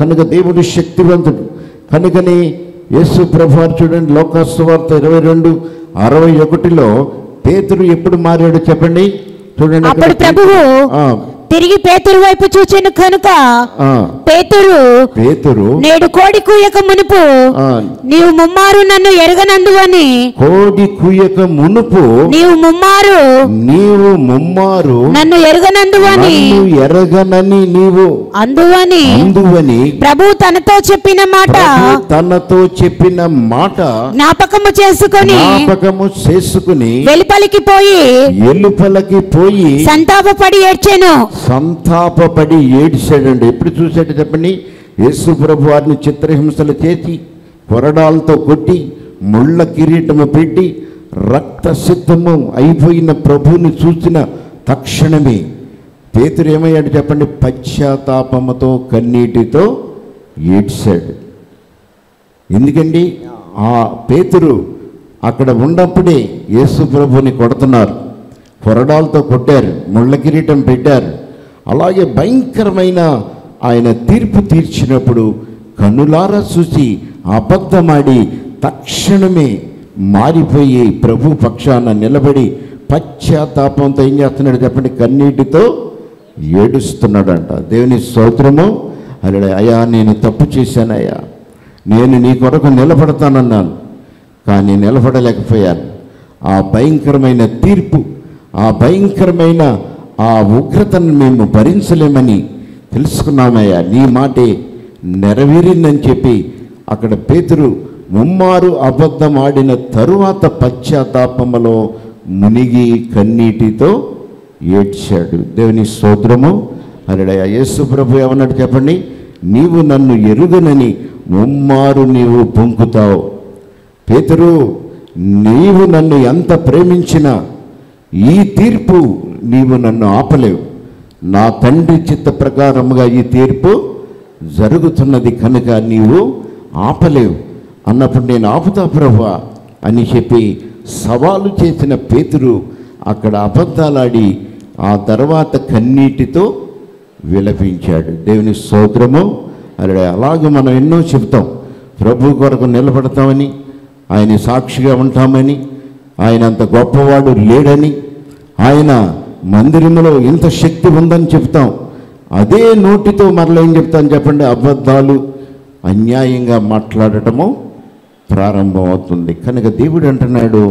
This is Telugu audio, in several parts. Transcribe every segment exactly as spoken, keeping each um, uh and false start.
కనుక దేవుడు శక్తివంతుడు. కనుకని యేసు ప్రభువారు చూడండి, లోకాసువార్త ఇరవై రెండు అరవై ఒకటిలో పేతురు ఎప్పుడు మారాడు చెప్పండి, చూడండి. అప్పుడు ప్రభువు తిరిగి పేతురు వైపు చూచెను కనుక పేతురు పేతురు నేడు కోడి కూయక మునుపు నీవు ముమ్మారు నన్ను ఎరగనందువని, కోడి కూయక మునుపు నీవు ముమ్మారు నీవు ముమ్మారు నన్ను ఎరగనందువని ఎరగనని నీవు అందువని అందువని ప్రభు తనతో చెప్పిన మాట తనతో చెప్పిన మాట జ్ఞాపకము చేసుకొని జ్ఞాపకము చేసుకుని వెలుపలికి పోయి ఎలుపలకి పోయి సంతాపపడి ఏడ్చెను. సంతాపపడి ఏడ్చాడండి. ఎప్పుడు చూసాడు చెప్పండి, యేసు ప్రభు వారిని చిత్రహింసలు చేసి కొరడాలతో కొట్టి ముళ్ళ కిరీటము పెట్టి రక్త సిద్ధము అయిపోయిన ప్రభువుని చూసిన తక్షణమే పేతురు ఏమయ్యాడు చెప్పండి, పశ్చాత్తాపముతో కన్నీటితో ఏడ్చాడు. ఎందుకండి, ఆ పేతురు అక్కడ ఉన్నప్పుడే యేసు ప్రభుని కొడుతున్నారు, కొరడాలతో కొట్టారు, ముళ్ళ కిరీటం పెట్టారు. అలాగే భయంకరమైన ఆయన తీర్పు తీర్చినప్పుడు కన్నులారా చూసి అబద్ధమాడి తక్షణమే మారిపోయి ప్రభు పక్షాన నిలబడి పశ్చాత్తాపంతో ఏం చేస్తున్నాడు చెప్పండి, కన్నీటితో ఏడుస్తున్నాడంట. దేవుని స్తోత్రము. అలా అయ్యా నేను తప్పు చేశానయ్యా, నేను నీ కొరకు నిలబడతానన్నాను కానీ నిలబడలేకపోయాను. ఆ భయంకరమైన తీర్పు, ఆ భయంకరమైన ఆ ఉగ్రతను మేము భరించలేమని తెలుసుకున్నామయ్యా, నీ మాటే నెరవేరిందని చెప్పి అక్కడ పేతురు ముమ్మారు అబద్ధం ఆడిన తరువాత పశ్చాత్తాపములో మునిగి కన్నీటితో ఏడ్చాడు. దేవుని స్తోత్రము. అలడయ యేసు ప్రభు ఏమన్నాడు చెప్పండి, నీవు నన్ను ఎరుగనని ముమ్మారు నీవు పొంకుతావు. పేతురు, నీవు నన్ను ఎంత ప్రేమించినా ఈ తీర్పు నీవు నన్ను ఆపలేవు. నా తండ్రి చిత్త ప్రకారముగా ఈ తీర్పు జరుగుతున్నది కనుక నీవు ఆపలేవు అన్నప్పుడు నేను ఆపుతా ప్రభువా అని చెప్పి సవాలు చేసిన పేతురు అక్కడ అబద్ధాలాడి ఆ తర్వాత కన్నీటితో విలపించాడు. దేవుని స్తోత్రము. అలా అలాగే మనం ఎన్నో చెప్తాం, ప్రభు కొరకు నిలబడతామని, ఆయన సాక్షిగా ఉంటామని, ఆయన అంత గొప్పవాడు లేడని, ఆయన మందిరంలో ఇంత శక్తి ఉందని చెప్తాం. అదే నోటితో మరలా ఏం చెప్తాను చెప్పండి, అబద్ధాలు అన్యాయంగా మాట్లాడటము ప్రారంభం అవుతుంది. కనుక దేవుడు అంటున్నాడు,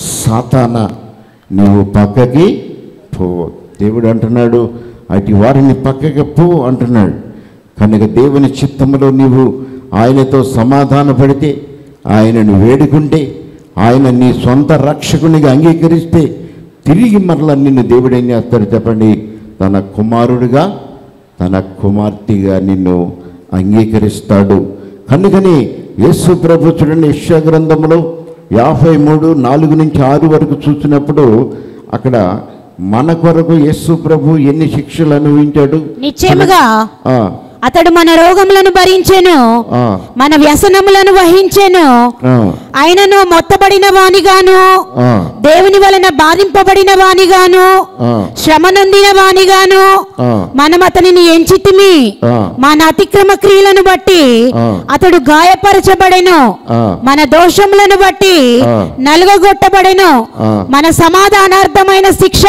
సాతానా నీవు పక్కకి పో. దేవుడు అంటున్నాడు, అటు వారిని పక్కకి పో అంటున్నాడు. కనుక దేవుని చిత్తములో నీవు ఆయనతో సమాధాన పడితే, ఆయనను వేడుకుంటే, ఆయన నీ సొంత రక్షకునిగా అంగీకరిస్తే తిరిగి మరలా నిన్ను దేవుడు ఏం చేస్తాడు చెప్పండి, తన కుమారుడిగా తన కుమార్తెగా నిన్ను అంగీకరిస్తాడు. కనుకని యేసు ప్రభు చూడండి, యెషయా గ్రంథంలో యాభై మూడు నాలుగు నుంచి ఆరు వరకు చూసినప్పుడు అక్కడ మన కొరకు యేసు ప్రభు ఎన్ని శిక్షలు అనుభవించాడు. నిశ్చయముగా అతడు మన రోగములను భరించెను, మన వ్యసనములను వహించెను. ఆయనను మొత్తబడిన వానిగాను, దేవుని వలన బాధింపబడిన వానిగాను, శ్రమ నొందిన వానిగాను మనం అతనిని ఎంచితిమి. మన అతిక్రమ క్రియలను బట్టి అతడు గాయపరచబడెను, మన దోషములను బట్టి నలుగగొట్టబడెను. మన సమాధానార్థమైన శిక్ష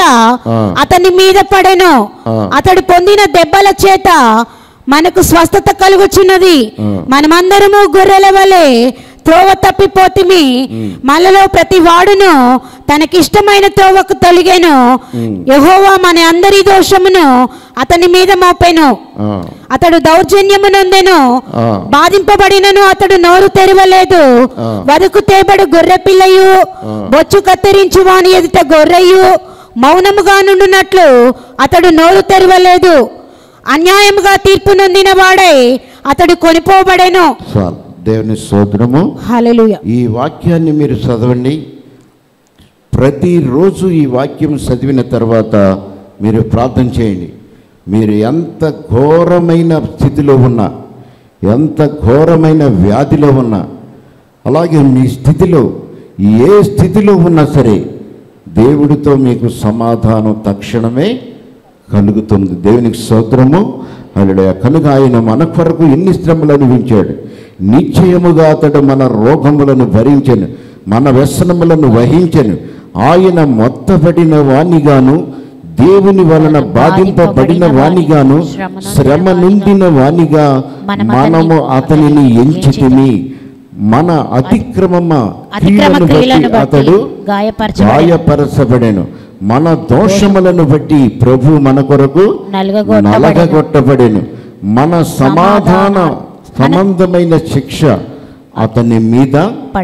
అతని మీద పడెను, అతడు పొందిన దెబ్బల చేత మనకు స్వస్థత కలుగుచున్నది. మనమందరము గొర్రెల వలె త్రోవ తప్పిపోతిమి, మనలో ప్రతి వాడును తనకిష్టమైన త్రోవకు తొలిగెను. యెహోవా మన అందరి దోషమును అతని మీద మోపెను. అతడు దౌర్జన్యము నొందెను, బాధింపబడినను అతడు నోరు తెరవలేదు. వదకు తేబడు గొర్రె పిల్లయు, బొచ్చు కత్తిరించు వాని ఎదుట గొర్రెయు మౌనముగా నుండునట్లు అతడు నోరు తెరవలేదు. అన్యాయముగా తీర్పు నొందిన వాడై అతడు కొనిపోబడెను. దేవుని స్తోత్రము. హల్లెలూయా. ఈ వాక్యాన్ని మీరు చదవండి. ప్రతిరోజు ఈ వాక్యం చదివిన తర్వాత మీరు ప్రార్థన చేయండి. మీరు ఎంత ఘోరమైన స్థితిలో ఉన్నా, ఎంత ఘోరమైన వ్యాధిలో ఉన్నా, అలాగే మీ స్థితిలో ఏ స్థితిలో ఉన్నా సరే దేవుడితో మీకు సమాధానం తక్షణమే కలుగుతుంది. దేవునికి స్తోత్రము. హల్లెలూయా. కనుక ఆయన మన కొరకు ఎన్ని శ్రమలు అనుభవించాడు. నిశ్చయముగా అతడు మన రోగములను భరించెను, మన వ్యసనములను వహించెను. ఆయన మొత్తబడిన వానిగాను, దేవుని వలన బాధింపబడిన వానిగాను, శ్రమ నుండిన వానిగా మనము అతనిని ఎంచితిమి. మన అతిక్రమ క్రియలను బట్టి అతడు గాయపరచబడెను, మన దోషములను బట్టి ప్రభు మన కొరకు నలగగొట్టబడెను. మన సమాధాన సంబంధమైన శిక్ష అతని మీద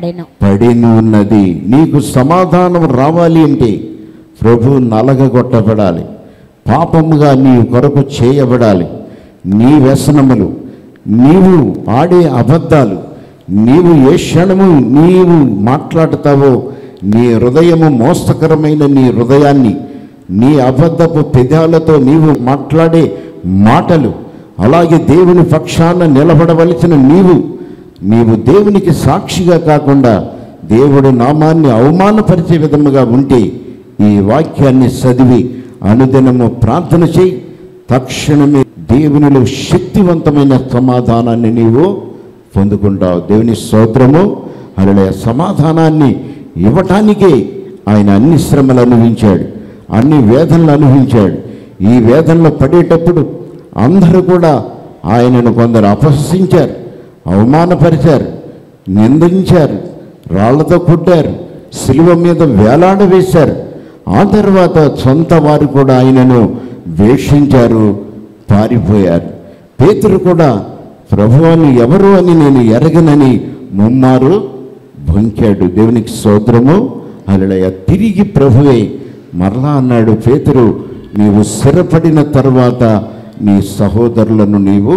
పడిన ఉన్నది. నీకు సమాధానం రావాలి అంటే ప్రభు నలగగొట్టబడాలి, పాపముగా నీ కొరకు చేయబడాలి. నీ వ్యసనములు, నీవు ఆడే అబద్ధాలు, నీవు ఏ క్షణము నీవు మాట్లాడతావో, నీ హృదయము మోసకరమైన నీ హృదయాన్ని, నీ అబద్ధపు పెదాలతో నీవు మాట్లాడే మాటలు, అలాగే దేవుని పక్షాన నిలబడవలసిన నీవు నీవు దేవునికి సాక్షిగా కాకుండా దేవుడి నామాన్ని అవమానపరిచే విధముగా ఉంటే ఈ వాక్యాన్ని చదివి అనుదినము ప్రార్థన చేయి. తక్షణమే దేవునిలో శక్తివంతమైన సమాధానాన్ని నీవు పొందుకుంటావు. దేవుని స్తోత్రము. హల్లెలూయా. సమాధానాన్ని ఇవ్వటానికే ఆయన అన్ని శ్రమలు అనుభవించాడు, అన్ని వేదనలు అనుభవించాడు. ఈ వేదనలో పడేటప్పుడు అందరూ కూడా ఆయనను కొందరు అపహసించారు, అవమానపరిచారు, నిందించారు, రాళ్లతో కొట్టారు, శిలువ మీద వేలాడవేశారు. ఆ తర్వాత సొంత వారు కూడా ఆయనను ద్వేషించారు, పారిపోయారు. పేతురు కూడా ప్రభువుని ఎవరు అని నేను ఎరగనని ముమ్మారు భొంకాడు. దేవునికి స్తోత్రము. హల్లెలూయా. తిరిగి ప్రభువే మరలా అన్నాడు, పేతురు నీవు స్థిరపడిన తర్వాత నీ సహోదరులను నీవు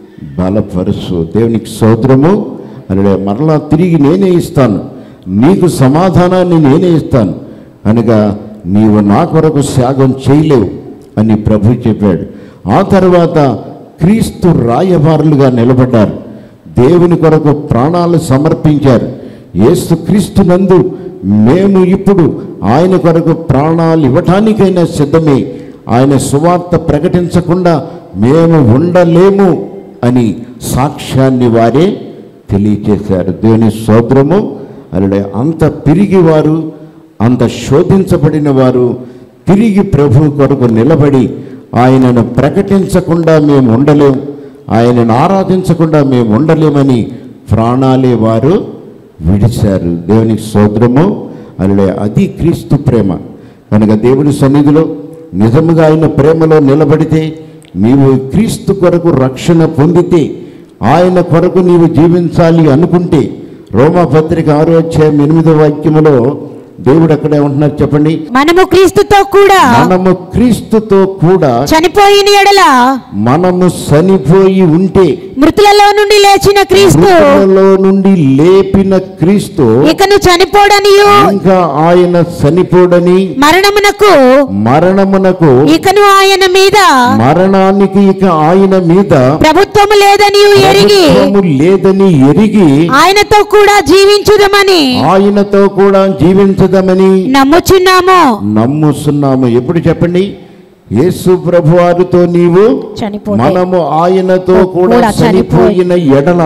బలపరుచు. దేవునికి స్తోత్రము. హల్లెలూయా. మరలా తిరిగి నేనే ఇస్తాను, నీకు సమాధానాన్ని నేనే ఇస్తాను, అనగా నీవు నా కొరకు త్యాగం చేయలేవు అని ప్రభు చెప్పాడు. ఆ తర్వాత క్రీస్తు రాయబారులుగా నిలబడ్డారు, దేవుని కొరకు ప్రాణాలు సమర్పించారు. యేసు క్రీస్తు నందు మేము ఇప్పుడు ఆయన కొరకు ప్రాణాలు ఇవ్వటానికైనా సిద్ధమే, ఆయన సువార్త ప్రకటించకుండా మేము ఉండలేము అని సాక్ష్యాన్ని వారే తెలియచేశారు. దేవుని స్తోత్రము. అలా అంత పిరిగి వారు, అంత శోధించబడిన వారు తిరిగి ప్రభు కొరకు నిలబడి ఆయనను ప్రకటించకుండా మేము ఉండలేం, ఆయనను ఆరాధించకుండా మేము ఉండలేమని ప్రాణాలే వారు విడిచారు. దేవునికి స్తోత్రము. అలా అది క్రీస్తు ప్రేమ. కనుక దేవుని సన్నిధిలో నిజముగా ఆయన ప్రేమలో నిలబడితే, నీవు క్రీస్తు కొరకు రక్షణ పొందితే, ఆయన కొరకు నీవు జీవించాలి అనుకుంటే, రోమాపత్రిక ఆరో అధ్యాయం ఎనిమిదో వాక్యములో దేవుడు అక్కడే ఉంటున్నారు చెప్పండి. మనము క్రీస్తుతో కూడా మనము క్రీస్తుతో కూడా చనిపోయిన ఎడల, మనము చనిపోయి ఉంటే మృతులలో నుండి లేచిన క్రీస్తు, మృతులలో నుండి లేపిన క్రీస్తు ఇకను చనిపోడనియు, ఇంకా ఆయన చనిపోడని, మరణమునకు మరణమునకు ఇకను ఆయన మీద, మరణానికి ఇక ఆయన మీద ప్రభుత్వము లేదని ఎరిగి, ప్రభుత్వము లేదని ఎరిగి ఆయనతో కూడా జీవించుదమని, ఆయనతో కూడా జీవించదమని నమ్ముచున్నాము నమ్ముచున్నాము. ఎప్పుడు చెప్పండి? యేసు ప్రభువారితో నీవు చనిపోతే, మనము ఆయనతో కూడా చనిపోయిన ఎడల,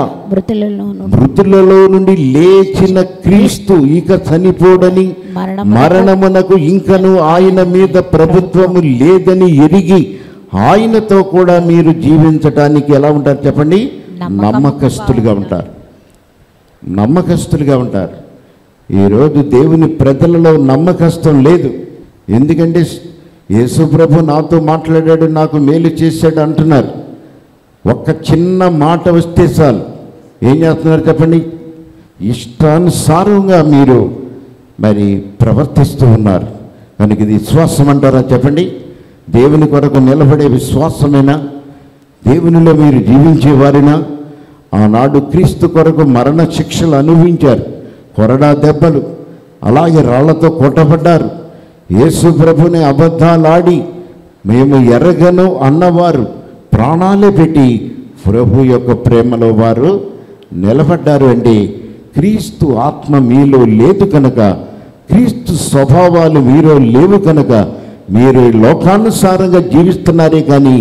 మృతులలో నుండి లేచిన క్రీస్తు ఇక చనిపోడని, మరణమునకు ఇంకను ఆయన మీద ప్రభుత్వము లేదని ఎరిగి ఆయనతో కూడా మీరు జీవించటానికి ఎలా ఉంటారు చెప్పండి? నమ్మకస్తులుగా ఉంటారు. నమ్మకస్తులుగా ఉంటారు. ఈరోజు దేవుని ప్రజలలో నమ్మకస్తం లేదు. ఎందుకంటే యేసు ప్రభు నాతో మాట్లాడాడు, నాకు మేలు చేశాడు అంటున్నారు. ఒక్క చిన్న మాట వస్తే చాలు ఏం చేస్తున్నారు చెప్పండి? ఇష్టానుసారంగా మీరు మరి ప్రవర్తిస్తూ ఉన్నారు. కనుక ఇది విశ్వాసం అంటారా చెప్పండి? దేవుని కొరకు నిలబడే విశ్వాసమేనా? దేవునిలో మీరు జీవించేవారినా? ఆనాడు క్రీస్తు కొరకు మరణ శిక్షలు అనుభవించారు, కొరడా దెబ్బలు, అలాగే రాళ్లతో కొట్టబడ్డారు. యేసు ప్రభుని అబద్ధాలాడి మేము ఎరగను అన్నవారు ప్రాణాలే పెట్టి ప్రభు యొక్క ప్రేమలో వారు నిలబడ్డారు. అంటే క్రీస్తు ఆత్మ మీలో లేదు కనుక, క్రీస్తు స్వభావాలు మీలో లేవు కనుక మీరు లోకానుసారంగా జీవిస్తున్నారే కానీ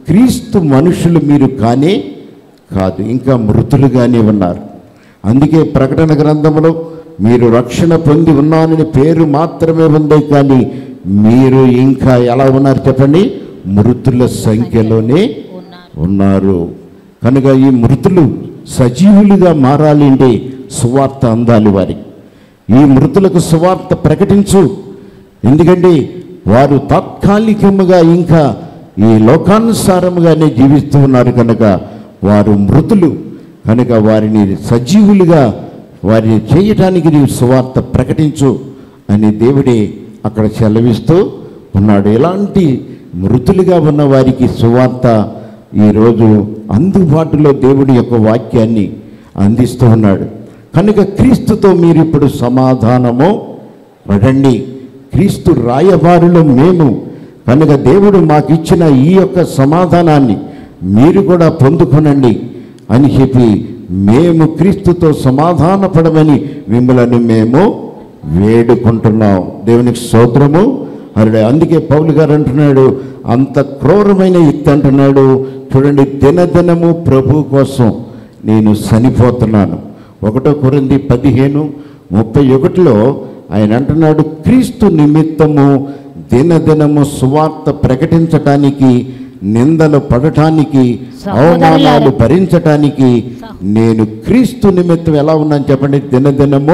క్రీస్తు మనుషులు మీరు కానే కాదు, ఇంకా మృతులుగానే ఉన్నారు. అందుకే ప్రకటన గ్రంథంలో మీరు రక్షణ పొంది ఉన్నానని పేరు మాత్రమే ఉంది, కానీ మీరు ఇంకా ఎలా ఉన్నారు చెప్పండి? మృతుల సంఖ్యలోనే ఉన్నారు. కనుక ఈ మృతులు సజీవులుగా మారాలి అంటే సువార్త అందాలి వారికి. ఈ మృతులకు సువార్త ప్రకటించు. ఎందుకంటే వారు తాత్కాలికముగా ఇంకా ఈ లోకానుసారముగానే జీవిస్తూ ఉన్నారు కనుక వారు మృతులు. కనుక వారిని సజీవులుగా వారిని చేయటానికి నీవు సువార్త ప్రకటించు అని దేవుడే అక్కడ సెలవిస్తూ ఉన్నాడు. ఎలాంటి మృతులుగా ఉన్న వారికి సువార్త ఈరోజు అందుబాటులో దేవుడి యొక్క వాక్యాన్ని అందిస్తూ ఉన్నాడు. కనుక క్రీస్తుతో మీరు ఇప్పుడు సమాధానము పడండి. క్రీస్తు రాయబారులు మేము కనుక దేవుడు మాకు ఇచ్చిన ఈ యొక్క సమాధానాన్ని మీరు కూడా పొందుకొనండి అని చెప్పి మేము క్రీస్తుతో సమాధాన పడమని మిమ్మల్ని మేము వేడుకుంటున్నాం. దేవునికి స్తోత్రము. అరే అందుకే పౌలు గారు అంటున్నాడు, అంత క్రూరమైన యుక్తి అంటున్నాడు. చూడండి, దినదినము ప్రభు కోసం నేను చనిపోతున్నాను. ఒకటో కొరింథీ పదిహేను ముప్పై ఒకటిలో ఆయన అంటున్నాడు, క్రీస్తు నిమిత్తము దినదినము సువార్త ప్రకటించటానికి, నిందలు పడటానికి, అవమానాలు భరించటానికి నేను క్రీస్తు నిమిత్తం ఎలా ఉన్నాను చెప్పండి? దినదినము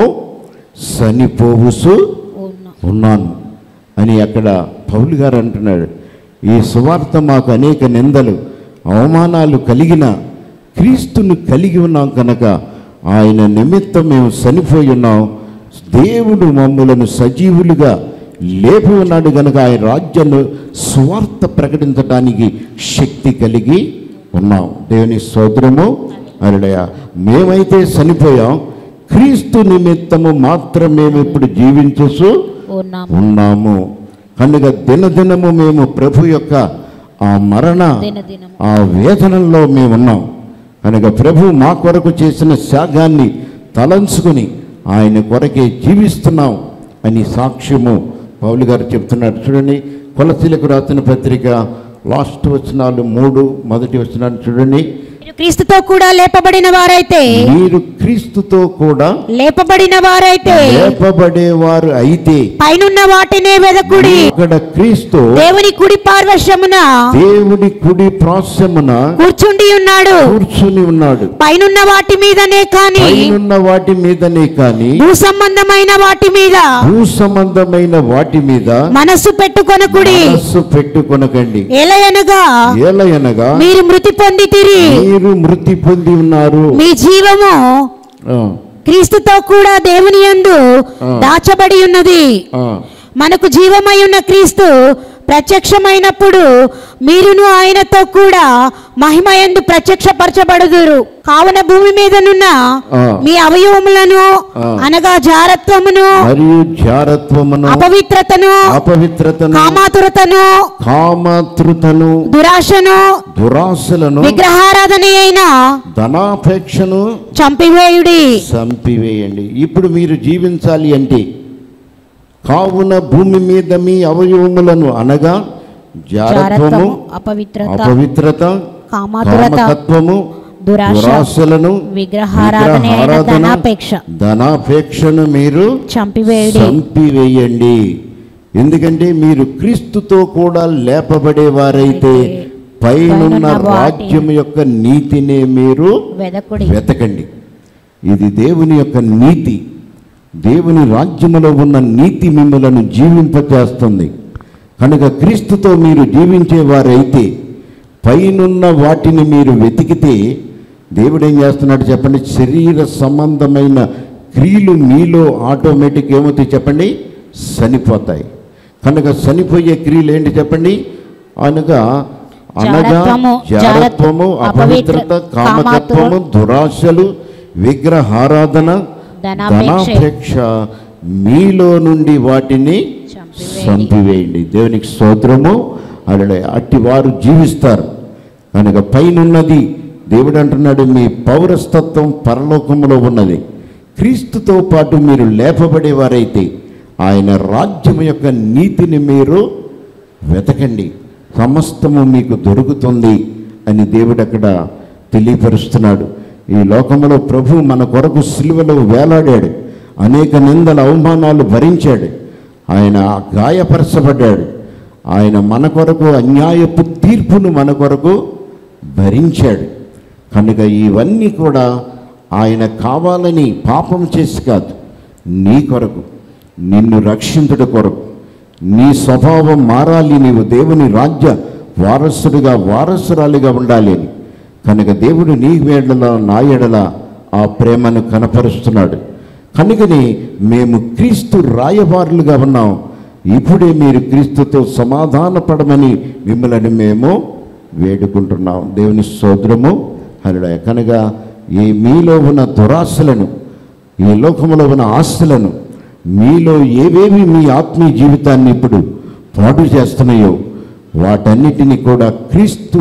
చనిపోవుసు ఉన్నాను అని అక్కడ పౌలు గారు అంటున్నాడు. ఈ సువార్త మాకు అనేక నిందలు అవమానాలు కలిగిన క్రీస్తును కలిగి ఉన్నాం కనుక ఆయన నిమిత్తం మేము చనిపోయి ఉన్నాం. దేవుడు మమ్ములను సజీవులుగా లేపి ఉన్నాడు కనుక ఆయన రాజ్యాన్ని సువార్త ప్రకటించడానికి శక్తి కలిగి ఉన్నాం. దేవుని స్తోత్రము. హల్లెలూయా. మేమైతే చనిపోయాం, క్రీస్తు నిమిత్తము మాత్రం మేము ఇప్పుడు జీవించు ఉన్నాము కనుక దినదినము మేము ప్రభు యొక్క ఆ మరణ ఆ వేదనలో మేము ఉన్నాం కనుక ప్రభు మా కొరకు చేసిన త్యాగాన్ని తలంచుకుని ఆయన కొరకే జీవిస్తున్నాం అని సాక్ష్యము పౌలు గారు చెప్తున్నారు. చూడండి, కొలసీలకు రాసిన పత్రిక లాస్ట్ వచనాలు మూడు మొదటి వచనాలు చూడండి. క్రీస్తుతో కూడా లేపబడిన వారైతే మీరు క్రీస్తుతో కూడా లేపబడిన వారైతే లేపబడేవారు అయితే పైనున్న వాటినే వెదకుడి. అక్కడ క్రీస్తు దేవుని కుడి పార్శ్వమున దేవుడి కుడి పార్శ్వమున కూర్చుండి ఉన్నాడు కూర్చుని ఉన్నాడు. పైనున్న వాటి మీదనే కాని పైనున్న వాటి మీదనే కాని భూ సంబంధమైన వాటి మీద భూ సంబంధమైన వాటి మీద మనస్సు పెట్టుకొనకుడి. మనస్సు పెట్టుకొనకండి. ఏలయనగా ఏలయనగా మీరు మృతి పొందితిరి, మీరు మృతి పొంది ఉన్నారు. మీ జీవము క్రీస్తుతో కూడా దేవుని యందు దాచబడి ఉన్నది. మనకు జీవమై ఉన్న క్రీస్తు ప్రత్యక్షమైనప్పుడు మీరును ఆయనతో కూడా మహిమయందు ప్రత్యక్షపరచబడుదురు. కావున భూమి మీదనున్న మీ అవయవములను అనగా జారత్వమును మరియు జారత్వమును అపవిత్రతను అపవిత్రతను కామాతురతను కామాతృతను దురాశను దురాశలను విగ్రహారాధన అయిన ధనాపేక్షను చంపివేయుడి చంపివేయండి. ఇప్పుడు మీరు జీవించాలి అంటే కావున భూమి మీద మీ అవయవములను అనగా జారత్వము అపవిత్రత కామకత్వము దురాశలను విగ్రహారాధన ధనాపేక్షను మీరు చంపివేయండి. ఎందుకంటే మీరు క్రీస్తుతో కూడా లేపబడేవారైతే పైనున్న రాజ్యం యొక్క నీతినే మీరు వెతకండి. ఇది దేవుని యొక్క నీతి. దేవుని రాజ్యములో ఉన్న నీతి మిమ్మలను జీవింపచేస్తుంది కనుక క్రీస్తుతో మీరు జీవించేవారైతే పైనున్న వాటిని మీరు వెతికితే దేవుడు ఏం చేస్తున్నాడు చెప్పండి? శరీర సంబంధమైన క్రియలు మీలో ఆటోమేటిక్ ఏమవుతాయి చెప్పండి? చనిపోతాయి. కనుక చనిపోయే క్రియలు ఏంటి చెప్పండి? అనగా అనగా జారత్వము అపవిత్రత కామకత్వము దురాశలు విగ్రహారాధన ధనాపేక్ష మీలో నుండి వాటిని చంపివేయండి. దేవునికి స్తోత్రము. అలా అట్టి వారు జీవిస్తారు కనుక పైనున్నది దేవుడు అంటున్నాడు, మీ పౌరస్తత్వం పరలోకములో ఉన్నది. క్రీస్తుతో పాటు మీరు లేపబడేవారైతే ఆయన రాజ్యం యొక్క నీతిని మీరు వెతకండి. సమస్తము మీకు దొరుకుతుంది అని దేవుడు అక్కడ తెలియపరుస్తున్నాడు. ఈ లోకంలో ప్రభు మన కొరకు సిలువలో వేలాడాడు, అనేక నిందల అవమానాలు భరించాడు, ఆయన గాయపరచబడ్డాడు, ఆయన మన కొరకు అన్యాయపు తీర్పును మన కొరకు భరించాడు. కనుక ఇవన్నీ కూడా ఆయన కావాలని పాపం చేసి కాదు, నీ కొరకు, నిన్ను రక్షించుట కొరకు, నీ స్వభావం మారాలి, నీవు దేవుని రాజ్య వారసుడిగా వారసురాలిగా ఉండాలి అని. కనుక దేవుడు నీ వేడల నా ఎడల ఆ ప్రేమను కనపరుస్తున్నాడు. కనుకని మేము క్రీస్తు రాయబారులుగా ఉన్నాం. ఇప్పుడే మీరు క్రీస్తుతో సమాధానపడమని మిమ్మల్ని మేము వేడుకుంటున్నాం. దేవుని స్తోత్రము. హల్లెలూయా. కనుక ఈ మీలో ఉన్న దురాశలను, ఈ లోకంలో ఉన్న ఆశలను, మీలో ఏవేవి మీ ఆత్మీయ జీవితాన్ని ఇప్పుడు పాడు చేస్తున్నాయో వాటన్నిటినీ కూడా క్రీస్తు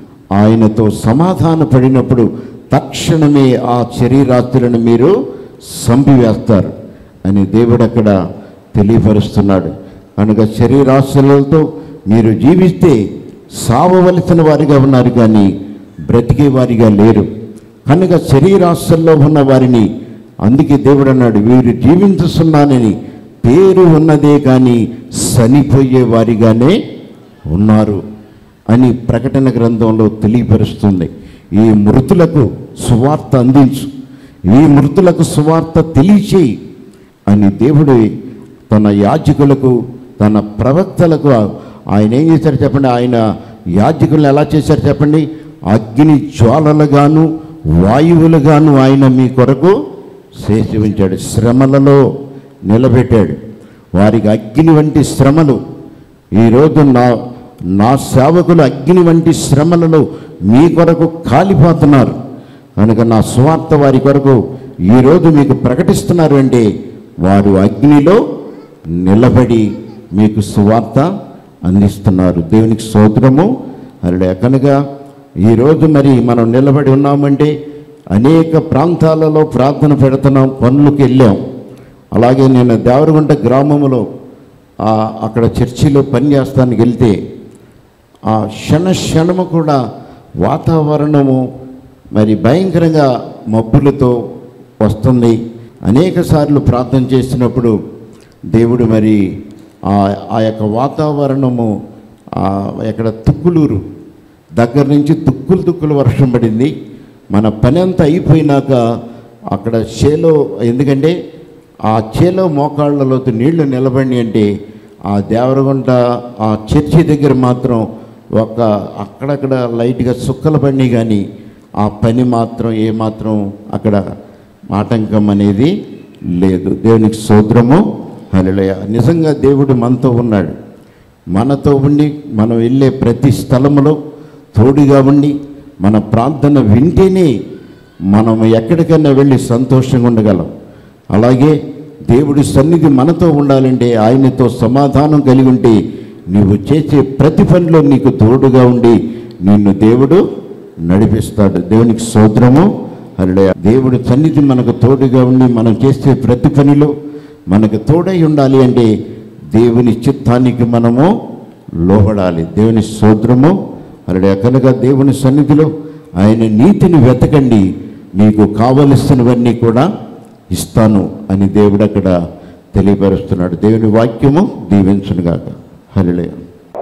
ఆయనతో సమాధాన పడినప్పుడు తక్షణమే ఆ శరీరాస్తులను మీరు సంపివేస్తారు అని దేవుడు అక్కడ తెలియపరుస్తున్నాడు. కనుక శరీరాస్తులతో మీరు జీవిస్తే సావవలసిన వారిగా ఉన్నారు కానీ బ్రతికే వారిగా లేరు. కనుక శరీరాస్తుల్లో ఉన్న వారిని, అందుకే దేవుడు అన్నాడు, వీరు జీవించుతున్నానని పేరు ఉన్నదే కానీ చనిపోయే వారిగానే ఉన్నారు అని ప్రకటన గ్రంథంలో తెలియపరుస్తుంది. ఈ మృతులకు సువార్త అందించు, ఈ మృతులకు సువార్త తెలియచేయి అని దేవుడు తన యాజకులకు, తన ప్రవక్తలకు ఆయన ఏం చేశారు చెప్పండి? ఆయన యాజకులను ఎలా చేశారు చెప్పండి? అగ్ని జ్వాలలుగాను వాయువులుగాను ఆయన మీ కొరకు చేసి ఉంచాడు. శ్రమలలో నిలబెట్టాడు. వారికి అగ్ని వంటి శ్రమలు, ఈరోజు నా నా సేవకులు అగ్ని వంటి శ్రమలలో మీ కొరకు కాలిపోతున్నారు. కనుక నా సువార్త వారి కొరకు ఈరోజు మీకు ప్రకటిస్తున్నారు అంటే వారు అగ్నిలో నిలబడి మీకు సువార్త అందిస్తున్నారు. దేవునికి స్తోత్రము. హల్లెలూయా. కనుక ఈరోజు మరి మనం నిలబడి ఉన్నామంటే అనేక ప్రాంతాలలో ప్రార్థన పెడుతున్నాం, పనులకు వెళ్ళాం. అలాగే నేను దేవరగుంట గ్రామంలో అక్కడ చర్చిలో పని చేస్తానికి వెళ్తే ఆ క్షణ క్షణము కూడా వాతావరణము మరి భయంకరంగా మబ్బులతో వస్తుంది. అనేక సార్లు ప్రార్థన చేసినప్పుడు దేవుడు మరి ఆ యొక్క వాతావరణము ఎక్కడ తుక్కులూరు దగ్గర నుంచి తుక్కులు తుక్కులు వర్షం పడింది. మన పని అంతా అయిపోయినాక అక్కడ చేలో, ఎందుకంటే ఆ చేలో మోకాళ్ళలో నీళ్లు నిలబడి అంటే ఆ దేవరగుంట ఆ చర్చి దగ్గర మాత్రం ఒక అక్కడక్కడ లైట్గా సుక్కలు పడినాయి కానీ ఆ పని మాత్రం ఏమాత్రం అక్కడ ఆటంకం అనేది లేదు. దేవునికి స్తోత్రము. హల్లెలూయా. నిజంగా దేవుడు మనతో ఉన్నాడు. మనతో ఉండి మనం వెళ్ళే ప్రతి స్థలంలో తోడుగా ఉండి మన ప్రార్థన వింటేనే మనం ఎక్కడికైనా వెళ్ళి సంతోషంగా ఉండగలం. అలాగే దేవుడి సన్నిధి మనతో ఉండాలంటే ఆయనతో సమాధానం కలిగి ఉంటే నీవు చేసే ప్రతి పనిలో నీకు తోడుగా ఉండి నిన్ను దేవుడు నడిపిస్తాడు. దేవునికి స్తోత్రము. హల్లెలూయా. దేవుడి సన్నిధి మనకు తోడుగా ఉండి మనం చేసే ప్రతి పనిలో మనకు తోడై ఉండాలి అంటే దేవుని చిత్తానికి మనము లోబడాలి. దేవుని స్తోత్రము. హల్లెలూయా. కనుక దేవుని సన్నిధిలో ఆయన నీతిని వెతకండి, మీకు కావలసినవన్నీ కూడా ఇస్తాను అని దేవుడు అక్కడ తెలియపరుస్తున్నాడు. దేవుని వాక్యము దీవించునుగాక. హల్లెలూయా.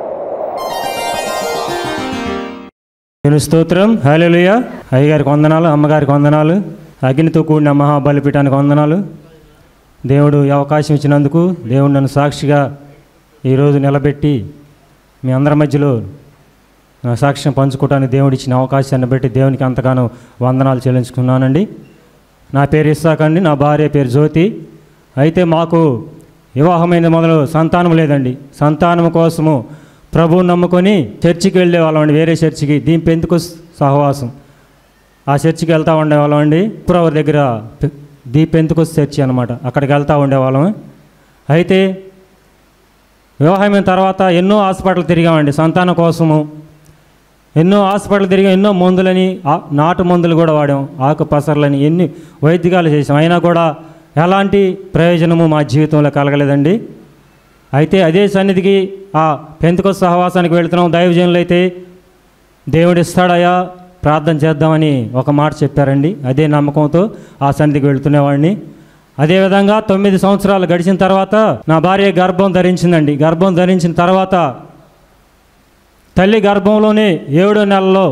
దేవుని స్తోత్రం. హల్లెలూయా. అయ్యగారికి వందనాలు, అమ్మగారికి వందనాలు, అగ్నితో కూడిన మహాబలిపీఠానికి వందనాలు. దేవుడు ఈ అవకాశం ఇచ్చినందుకు, దేవుడు నన్ను సాక్షిగా ఈరోజు నిలబెట్టి మీ అందరి మధ్యలో నా సాక్ష్యం పంచుకోవడానికి దేవుడు ఇచ్చిన అవకాశాన్ని బట్టి దేవునికి అంతగానో వందనాలు చెల్లించుకున్నానండి. నా పేరు ఇస్సాక్ అండి, నా భార్య పేరు జ్యోతి. అయితే మాకు వివాహమైన మొదలు సంతానం లేదండి. సంతానం కోసము ప్రభువుని నమ్ముకొని చర్చికి వెళ్ళే వాళ్ళం అండి, వేరే చర్చికి, దీని పెంతుకొస్తు సహవాసం, ఆ చర్చికి వెళ్తూ ఉండేవాళ్ళం అండి. పురవర్ దగ్గర దీ పెంతుకొస్తు చర్చి అనమాట, అక్కడికి వెళ్తూ ఉండేవాళ్ళం. అయితే వివాహమైన తర్వాత ఎన్నో హాస్పిటల్ తిరిగామండి సంతానం కోసము. ఎన్నో హాస్పిటల్ తిరిగాం, ఎన్నో మందులని, నాటు మందులు కూడా వాడాం, ఆకు పసర్లని, ఎన్ని వైద్యాలు చేసాం. అయినా కూడా ఎలాంటి ప్రయోజనము మా జీవితంలో కలగలేదండి. అయితే అదే సన్నిధికి ఆ పెంతెకొస్తు సహవాసానికి వెళుతున్నాం. దైవజనులు అయితే దేవుడు ఇస్తాడయా, ప్రార్థన చేద్దామని ఒక మాట చెప్పారండి. అదే నమ్మకంతో ఆ సన్నిధికి వెళుతునేవాడిని. అదేవిధంగా తొమ్మిది సంవత్సరాలు గడిచిన తర్వాత నా భార్య గర్భం ధరించిందండి. గర్భం ధరించిన తర్వాత తల్లి గర్భంలోనే ఏడో నెలలో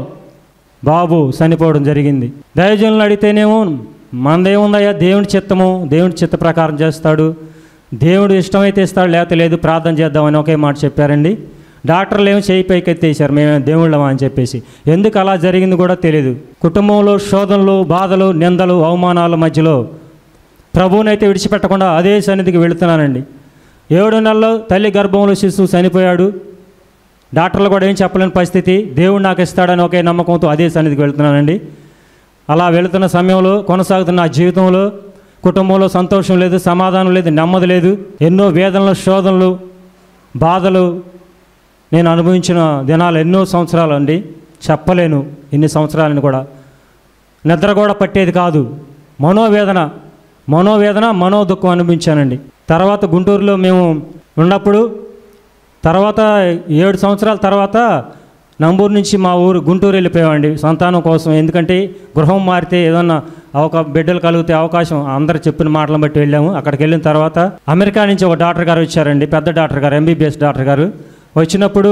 బాబు చనిపోవడం జరిగింది. దైవజనులను అడిగితేనేమో మనదేముందయ్యా, దేవుని చిత్తము, దేవుని చిత్త ప్రకారం చేస్తాడు, దేవుడు ఇష్టమైతే ఇస్తాడు, లేకపోతే లేదు, ప్రార్థన చేద్దామని ఒకే మాట చెప్పారండి. డాక్టర్లు ఏమో చేయి పైకి ఎత్తేసారు, మేమే దేవుళ్ళమా అని చెప్పేసి. ఎందుకు అలా జరిగింది కూడా తెలియదు. కుటుంబంలో శోధనలు, బాధలు, నిందలు, అవమానాల మధ్యలో ప్రభువునైతే విడిచిపెట్టకుండా అదే సన్నిధికి వెళుతున్నానండి. ఏడు నెలల్లో తల్లి గర్భంలో శిశువు చనిపోయాడు. డాక్టర్లు కూడా ఏం చెప్పలేని పరిస్థితి. దేవుడు నాకు ఇస్తాడని ఒకే నమ్మకంతో అదే సన్నిధికి వెళుతున్నానండి. అలా వెళుతున్న సమయంలో కొనసాగుతున్న నా జీవితంలో కుటుంబంలో సంతోషం లేదు, సమాధానం లేదు, నెమ్మది లేదు. ఎన్నో వేదనలు, శోధనలు, బాధలు నేను అనుభవించిన దినాలు ఎన్నో సంవత్సరాలు అండి. చెప్పలేను ఇన్ని సంవత్సరాలని కూడా. నిద్ర కూడా పట్టేది కాదు. మనోవేదన మనోవేదన మనో దుఃఖం అనిపించానండి. తర్వాత గుంటూరులో మేము ఉన్నప్పుడు తర్వాత ఏడు సంవత్సరాల తర్వాత నంబూరు నుంచి మా ఊరు గుంటూరు వెళ్ళిపోయామండి సంతానం కోసం. ఎందుకంటే గృహం మారితే ఏదన్నా ఒక బిడ్డలు కలిగితే అవకాశం, అందరు చెప్పిన మాటలను బట్టి వెళ్ళాము. అక్కడికి వెళ్ళిన తర్వాత అమెరికా నుంచి ఒక డాక్టర్ గారు వచ్చారండి, పెద్ద డాక్టర్ గారు, ఎంబీబీఎస్ డాక్టర్ గారు. వచ్చినప్పుడు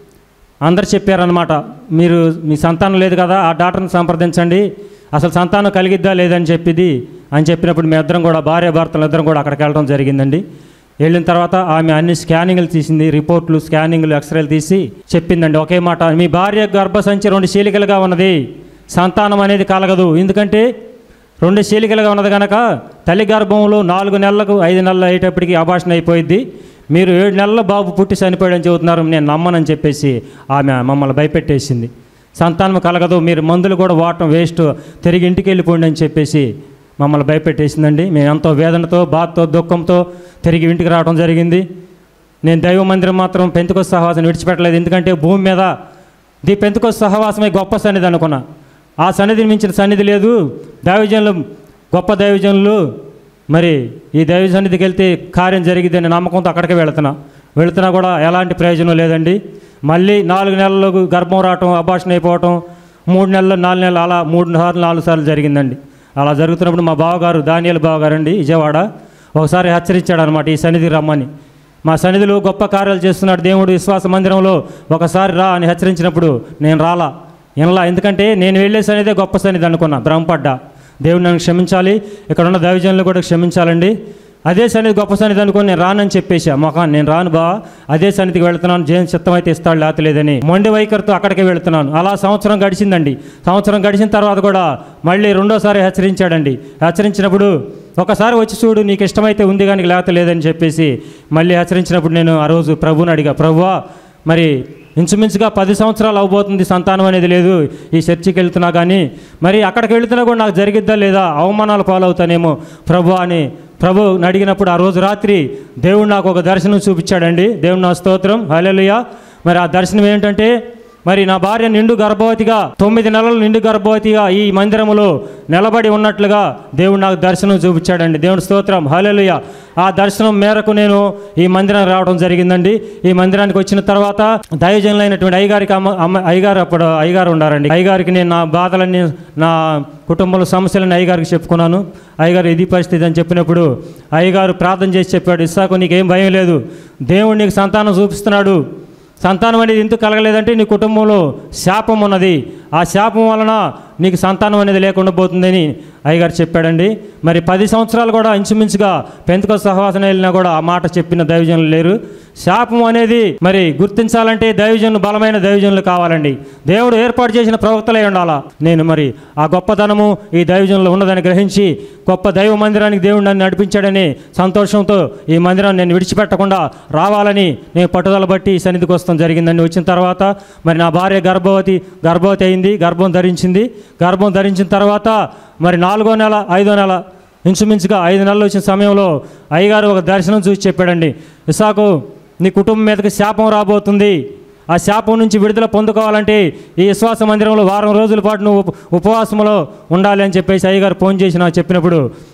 అందరు చెప్పారనమాట, మీరు మీ సంతానం లేదు కదా, ఆ డాక్టర్ని సంప్రదించండి, అసలు సంతానం కలిగిద్దా లేదని చెప్పిది అని చెప్పినప్పుడు మీ ఇద్దరం కూడా, భార్య భర్తలు ఇద్దరం కూడా అక్కడికి వెళ్ళడం జరిగిందండి. వెళ్ళిన తర్వాత ఆమె అన్ని స్కానింగ్లు తీసింది, రిపోర్ట్లు, స్కానింగ్లు, ఎక్స్రేలు తీసి చెప్పిందండి ఒకే మాట, మీ భార్య గర్భసంచి రెండు చీలికలుగా ఉన్నది, సంతానం అనేది కలగదు. ఎందుకంటే రెండు చీలికలుగా ఉన్నది కనుక తల్లి గర్భంలో నాలుగు నెలలకు ఐదు నెలలు అయ్యేటప్పటికి అబార్షన్ అయిపోయింది. మీరు ఏడు నెలల బాబు పుట్టి చనిపోయాడని చెబుతున్నారు, నేను నమ్మనని చెప్పేసి ఆమె మమ్మల్ని భయపెట్టేసింది. సంతానం కలగదు, మీరు మందులు కూడా వాడటం వేస్ట్, తిరిగి ఇంటికి వెళ్ళిపోండి అని చెప్పేసి మమ్మల్ని భయపెట్టేసిందండి. మేము ఎంతో వేదనతో, బాధతో, దుఃఖంతో తిరిగి ఇంటికి రావడం జరిగింది. నేను దైవ మందిరం మాత్రం పెంతెకొస్తు సహవాసం విడిచిపెట్టలేదు. ఎందుకంటే భూమి మీద ది పెంతెకొస్తు సహవాసమే గొప్ప సన్నిధి అనుకున్నా. ఆ సన్నిధిని మించిన సన్నిధి లేదు. దైవజనులు, గొప్ప దైవజనులు, మరి ఈ దైవ సన్నిధికి వెళ్తే కార్యం జరిగిద్దని నమ్మకంతో అక్కడికే వెళుతున్నా. వెళుతున్నా కూడా ఎలాంటి ప్రయోజనం లేదండి. మళ్ళీ నాలుగు నెలలు గర్భం రావటం, అబార్షన్ అయిపోవటం, మూడు నెలలు నాలుగు నెలలు అలా మూడు సార్లు నాలుగు సార్లు జరిగిందండి. అలా జరుగుతున్నప్పుడు మా బావగారు, దానియేలు బావగారు అండి, విజయవాడ, ఒకసారి హెచ్చరించాడు అనమాట, ఈ సన్నిధికి రమ్మని. మా సన్నిధిలో గొప్ప కార్యాలు చేస్తున్నాడు దేవుడు, విశ్వాస మందిరంలో ఒకసారి రా అని హెచ్చరించినప్పుడు నేను రాలా, వినలా. ఎందుకంటే నేను వెళ్ళే సన్నిధే గొప్ప సన్నిధి అనుకున్నా, భ్రమపడ్డా. దేవుడు నన్ను క్షమించాలి, ఇక్కడ ఉన్న దైవజనులు కూడా క్షమించాలండి. అదే సన్నిధి గొప్ప సన్నిధి అనుకుని నేను రానని చెప్పేసా మొఖాన్ని, నేను రాను బా, అదే సన్నిధికి వెళుతున్నాను, జైన్ చిత్తం అయితే ఇస్తాడు లేత లేదని మొండి వైఖరితో అక్కడికే వెళుతున్నాను. అలా సంవత్సరం గడిచిందండి. సంవత్సరం గడిచిన తర్వాత కూడా మళ్ళీ రెండోసారి హెచ్చరించాడండి. హెచ్చరించినప్పుడు ఒకసారి వచ్చి చూడు, నీకు ఇష్టమైతే ఉంది కానీ లేత లేదని చెప్పేసి మళ్ళీ హెచ్చరించినప్పుడు నేను ఆ రోజు ప్రభువుని అడిగా, ప్రభువా మరి ఇంచుమించుగా పది సంవత్సరాలు అవబోతుంది, సంతానం అనేది లేదు, ఈ చర్చికి వెళ్తున్నా కానీ మరి అక్కడికి వెళుతున్నా కూడా నాకు జరిగిద్దా లేదా, అవమానాలు పాలవుతానేమో ప్రభు అని ప్రభు అడిగినప్పుడు ఆ రోజు రాత్రి దేవుడు నాకు ఒక దర్శనం చూపించాడండి. దేవుడు నా స్తోత్రం, హల్లెలూయా. మరి ఆ దర్శనం ఏంటంటే, మరి నా భార్య నిండు గర్భవతిగా, తొమ్మిది నెలలు నిండు గర్భవతిగా ఈ మందిరములో నిలబడి ఉన్నట్లుగా దేవుడు నాకు దర్శనం చూపించాడండి. దేవుని స్తోత్రం, హల్లెలూయా. ఆ దర్శనం మేరకు నేను ఈ మందిరానికి రావడం జరిగిందండి. ఈ మందిరానికి వచ్చిన తర్వాత దైవజనులైనటువంటి అయ్యగారికి అమ్మ అమ్మ అయ్యగారు అప్పుడు అయ్యగారు ఉండారండి. అయ్యగారికి నేను నా బాధలన్నీ, నా కుటుంబంలో సమస్యలని అయ్యగారికి చెప్పుకున్నాను. అయ్యగారు ఇది పరిస్థితి అని చెప్పినప్పుడు అయ్యగారు ప్రార్థన చేసి చెప్పాడు, ఇస్సాకు నీకేం భయం లేదు, దేవుడు నీకు సంతానం చూపిస్తున్నాడు. సంతానం అనేది ఎందుకు కలగలేదంటే నీ కుటుంబంలో శాపం ఉన్నది, ఆ శాపం వలన నీకు సంతానం అనేది లేకుండా పోతుందని అయ్యగారు చెప్పాడండి. మరి పది సంవత్సరాలు కూడా ఇంచుమించుగా పెంతెకొస్తు సహవాసం వెళ్ళినా కూడా ఆ మాట చెప్పిన దైవజనులు లేరు. శాపం అనేది మరి గుర్తించాలంటే దైవజనులు, బలమైన దైవజనులు కావాలండి. దేవుడు ఏర్పాటు చేసిన ప్రవక్తలే ఉండాలా. నేను మరి ఆ గొప్పతనము ఈ దైవజనులు ఉన్నదని గ్రహించి గొప్ప దైవ మందిరానికి దేవుడు నన్ను నడిపించాడని సంతోషంతో ఈ మందిరాన్ని నేను విడిచిపెట్టకుండా రావాలని నేను పట్టుదల బట్టి ఈ సన్నిధికి వస్తాం జరిగిందండి. వచ్చిన తర్వాత మరి నా భార్య గర్భవతి గర్భవతి అయింది, గర్భం ధరించింది. గర్భం ధరించిన తర్వాత మరి నాలుగో నెల ఐదో నెల ఇంచుమించుగా ఐదు నెలలు వచ్చిన సమయంలో అయ్యగారు ఒక దర్శనం చూసి చెప్పాడండి, ఇస్సాకు నీ కుటుంబం మీదకి శాపం రాబోతుంది, ఆ శాపం నుంచి విడుదల పొందుకోవాలంటే ఈ విశ్వాస మందిరంలో వారం రోజుల పాటు నువ్వు ఉపవాసంలో ఉండాలి అని చెప్పేసి అయ్యగారు ఫోన్ చేసి నాకు చెప్పినప్పుడు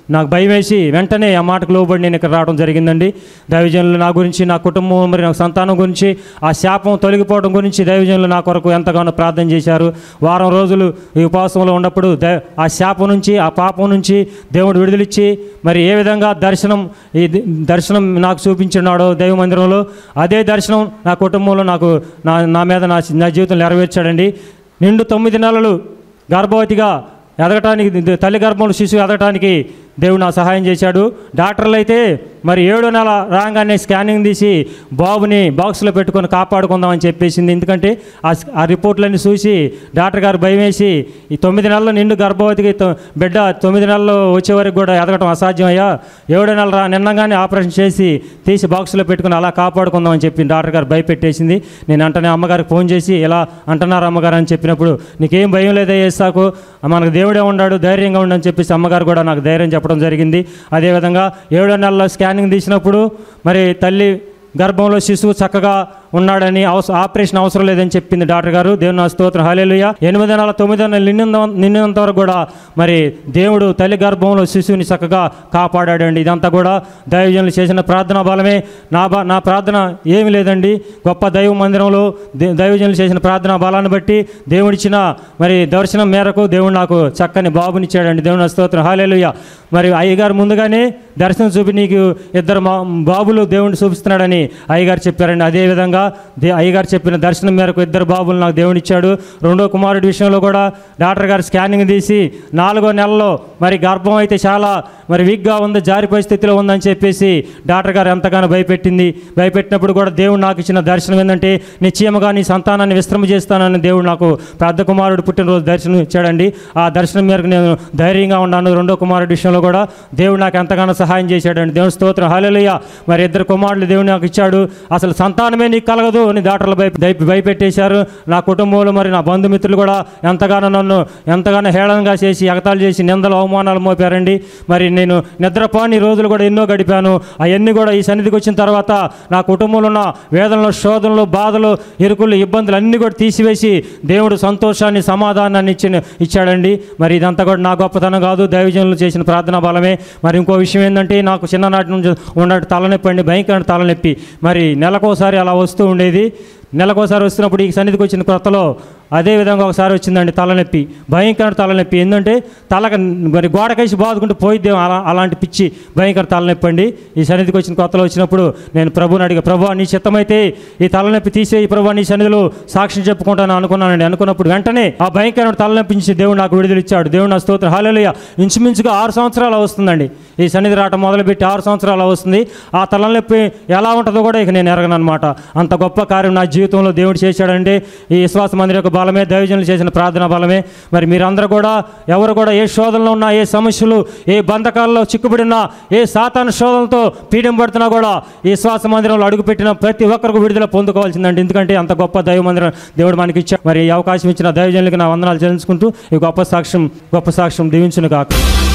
నాకు భయం వేసి వెంటనే ఆ మాటకు లోబడి నేను ఇక్కడ రావడం జరిగిందండి. దైవజనులు నా గురించి, నా కుటుంబం, మరి నా సంతానం గురించి, ఆ శాపం తొలగిపోవడం గురించి దైవజనులు నా కొరకు ఎంతగానో ప్రార్థన చేశారు. వారం రోజులు ఈ ఉపవాసంలో ఉన్నప్పుడు ద ఆ శాపం నుంచి, ఆ పాపం నుంచి దేవుడు విడుదలిచ్చి మరి ఏ విధంగా దర్శనం ఈ దర్శనం నాకు చూపించున్నాడో దైవ మందిరంలో, అదే దర్శనం నా కుటుంబంలో నాకు నా నా మీద నా నా జీవితం నెరవేర్చాడండి. నిండు తొమ్మిది నెలలు గర్భవతిగా ఎదగటానికి, తల్లి గర్భంలో శిశువు ఎదగటానికి దేవుడు నా సహాయం చేశాడు. డాక్టర్లు అయితే మరి ఏడో నెల రాగానే స్కానింగ్ తీసి బాబుని బాక్స్లో పెట్టుకొని కాపాడుకుందామని చెప్పేసింది. ఎందుకంటే ఆ ఆ రిపోర్ట్లన్నీ చూసి డాక్టర్ గారు భయం వేసి, ఈ తొమ్మిది నెలల నిండు గర్భవతికి బిడ్డ తొమ్మిది నెలలు వచ్చే వరకు కూడా ఎదగటం అసాధ్యం అయ్యా, ఏడో నెల రా నిన్నగానే ఆపరేషన్ చేసి తీసి బాక్స్లో పెట్టుకుని అలా కాపాడుకుందామని చెప్పి డాక్టర్ గారు భయపెట్టేసింది. నేను వెంటనే అమ్మగారికి ఫోన్ చేసి ఇలా అంటున్నారు అమ్మగారు అని చెప్పినప్పుడు, నీకేం భయం లేదా ఏసాకు, మనకు దేవుడే ఉన్నాడు, ధైర్యంగా ఉండని చెప్పేసి అమ్మగారు కూడా నాకు ధైర్యం చెప్పడం జరిగింది. అదేవిధంగా ఏడో నెలలో స్కానింగ్ తీసినప్పుడు మరి తల్లి గర్భంలో శిశువు చక్కగా ఉన్నాడని, అవస ఆపరేషన్ అవసరం లేదని చెప్పింది డాక్టర్ గారు. దేవుని నా స్తోత్రం, హల్లెలూయా. ఎనిమిది నెలల తొమ్మిది నెలలు నిన్నంత నిన్నంత వరకు కూడా మరి దేవుడు తల్లి గర్భంలో శిశువుని చక్కగా కాపాడాడండి. ఇదంతా కూడా దైవజనులు చేసిన ప్రార్థనా బలమే. నా బా నా ప్రార్థన ఏమి లేదండి, గొప్ప దైవ మందిరంలో దైవజనులు చేసిన ప్రార్థనా బలాన్ని బట్టి దేవుడిచ్చిన మరి దర్శనం మేరకు దేవుడు నాకు చక్కని బాబునిచ్చాడండి. దేవుని నా స్తోత్రం, హల్లెలూయా. మరి అయ్యగారు ముందుగానే దర్శనం చూపి నీకు ఇద్దరు మా బాబులు దేవుడిని చూపిస్తున్నాడని అయ్యగారు చెప్పారండి. అదేవిధంగా దే అయ్యగారు చెప్పిన దర్శనం మేరకు ఇద్దరు బాబులు నాకు దేవుడిచ్చాడు. రెండో కుమారుడి విషయంలో కూడా డాక్టర్ గారు స్కానింగ్ తీసి నాలుగో నెలలో మరి గర్భం అయితే చాలా మరి వీక్గా ఉంది, జారిపోయే స్థితిలో ఉందని చెప్పేసి డాక్టర్ గారు ఎంతగానో భయపెట్టింది. భయపెట్టినప్పుడు కూడా దేవుడు నాకు ఇచ్చిన దర్శనం ఏంటంటే, నిశ్చయముగా నీ సంతానాన్ని విశ్రమ చేస్తానని దేవుడు నాకు పెద్ద కుమారుడు పుట్టినరోజు దర్శనం ఇచ్చాడండి. ఆ దర్శనం మేరకు నేను ధైర్యంగా ఉన్నాను. రెండో కుమారుడి విషయంలో కూడా దేవుడు నాకు ఎంతగానో సహాయం చేశాడండి. దేవుని స్తోత్రం, హల్లెలూయా. మరి ఇద్దరు కుమారులు దేవుడు నాకు ఇచ్చాడు. అసలు సంతానమే నీకు కలగదు అని డాక్టర్లు భయ భయపెట్టేశారు. నా కుటుంబంలో మరి నా బంధుమిత్రులు కూడా ఎంతగానో నన్ను ఎంతగానో హేళనగా చేసి, ఎగతాళి చేసి, నిందలు అవమానాలు మోపారండి. మరి నేను నిద్రపోని రోజులు కూడా ఎన్నో గడిపాను. అవన్నీ కూడా ఈ సన్నిధికి వచ్చిన తర్వాత నా కుటుంబంలో ఉన్న వేదనలు, శోధనలు, బాధలు, ఇరుకులు, ఇబ్బందులు అన్నీ కూడా తీసివేసి దేవుడు సంతోషాన్ని, సమాధానాన్ని ఇచ్చి ఇచ్చాడండి. మరి ఇదంతా కూడా నా గొప్పతనం కాదు, దైవజనులు చేసిన ప్రార్థనా బలమే. మరి ఇంకో విషయం ఏంటంటే, నాకు చిన్ననాటి నుంచి ఉన్నట్టు తలనొప్పి అండి, భయంకరమైన తలనొప్పి. మరి నెలకోసారి అలా వస్తూ ఉండేది. నెలకోసారి వస్తున్నప్పుడు ఈ సన్నిధికి వచ్చిన కొత్తలో అదేవిధంగా ఒకసారి వచ్చిందండి తలనొప్పి, భయంకర తలనొప్పి. ఏంటంటే తలక మరి గోడకేసి బాదుకుంటూ పోయిద్దేమో అలా అలాంటి పిచ్చి భయంకర తలనొప్పి అండి. ఈ సన్నిధికి వచ్చిన కొత్తలో వచ్చినప్పుడు నేను ప్రభుని అడిగా, ప్రభు నీ చిత్తమైతే ఈ తలనొప్పి తీసేయి ప్రభు, నీ సన్నిధిలో సాక్ష్యం చెప్పుకుంటాను అనుకున్నానండి. అనుకున్నప్పుడు వెంటనే ఆ భయంకరమైన తలనొప్పి నుంచి దేవుడు నాకు విడుదల ఇచ్చాడు. దేవుడు నా స్తోత్రం, హల్లెలూయా. ఇంచుమించుగా ఆరు సంవత్సరాలు వస్తుందండి ఈ సన్నిధి రావటం మొదలుపెట్టి, ఆరు సంవత్సరాలు వస్తుంది. ఆ తలనొప్పి ఎలా ఉంటుందో కూడా ఇక నేను ఎరగను అనమాట. అంత గొప్ప కార్యం నా జీవితంలో దేవుడు చేశాడంటే ఈ విశ్వాస మందిరం యొక్క బలమే, దైవజనులు చేసిన ప్రార్థన బలమే. మరి మీరందరూ కూడా ఎవరు కూడా ఏ శోధనలో ఉన్నా, ఏ సమస్యలు, ఏ బంధకాల్లో చిక్కుబడినా, ఏ సాతాను శోధనలతో పీడింపడుతున్నా కూడా ఈ విశ్వాస మందిరంలో అడుగుపెట్టిన ప్రతి ఒక్కరికి విడుదల పొందుకోవాల్సిందండి. ఎందుకంటే అంత గొప్ప దైవ మందిరం దేవుడు మనకి ఇచ్చాడు. మరి ఈ అవకాశం ఇచ్చిన దైవజనులకి నా వందనాలు చెల్లించుకుంటూ ఈ గొప్ప సాక్ష్యం గొప్ప సాక్ష్యం దీవించును కాక.